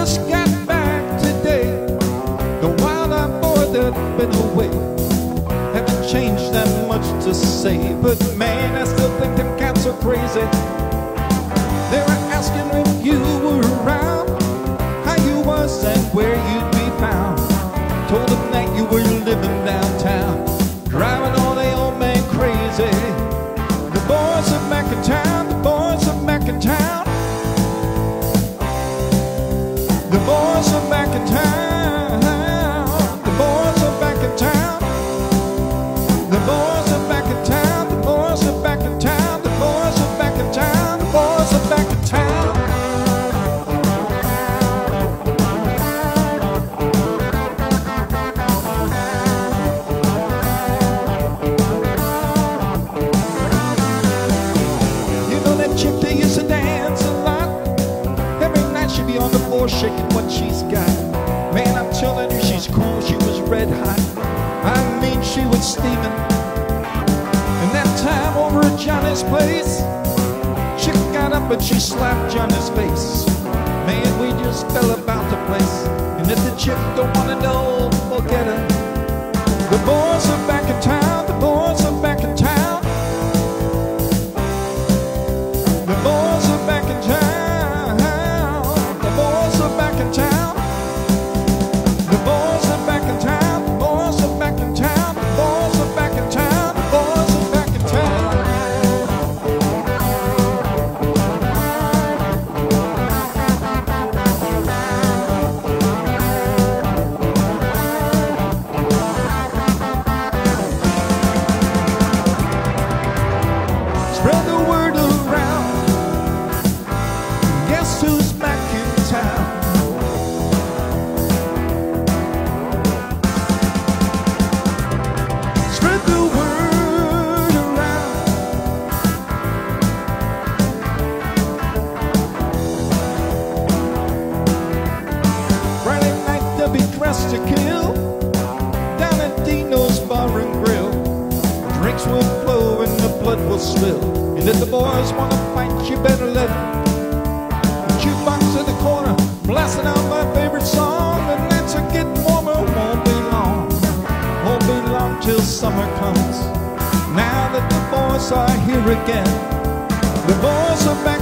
just got back today. The wild-eyed boy that's been away. Haven't changed that much to say, but man, I still think them cats are crazy. They were asking if you were around, how you was and where you'd be found. Told them that you were living downtown, driving all the old man crazy. The boys are back in town, the boys are back in town. The boys are back in town. The boys are back in town. The boys are back in town. The boys are back in town. The boys are back in town. The boys are back in town. You know that chick that used to dance a lot? Every night she'd be on the floor shaking what she's got. Man, I'm telling you, she's cool. She was red hot. I mean, she was steaming. And that time over at Johnny's place, she got up and she slapped Johnny's face. Man, we just fell about the place. And if the chick don't wanna know, forget her. The boys are back in town. The boys are back in town. The boys are back in town. The boys are back in town. The boys are back in town. The boys are back in town. The boys are back in town. The boys are back in town. Spread the word around. Guess who's back in town? Spread the word around. Friday night they'll be dressed to kill down at Dino's Bar and Grill. Drinks will flow and the blood will spill. And if the boys wanna fight, you better let them. The jukebox in the corner, blasting out my favorite song. The nights are getting warmer, won't be long. Won't be long till summer comes. Now that the boys are here again, the boys are back